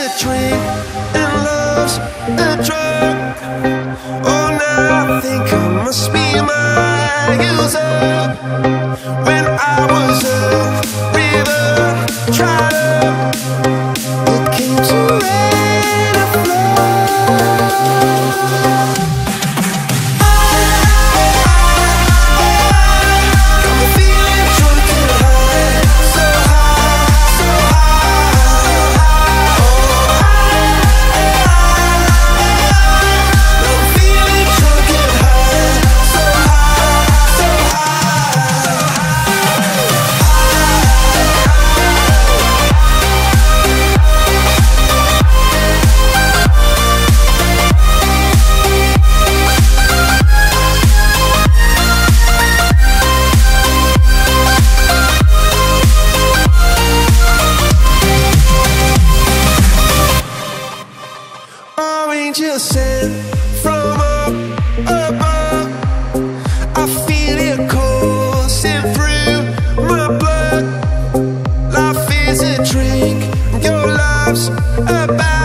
drink and love's a drug. Oh, now I think I must be my user. When I was a river trotter, it came to rain and flood. Got me feeling drunk and high, so high, so high. I'm feeling drunk and high, so high, so high. Angels sent from up above. I feel it coursing through my blood. Life is a drink, your love's a bad.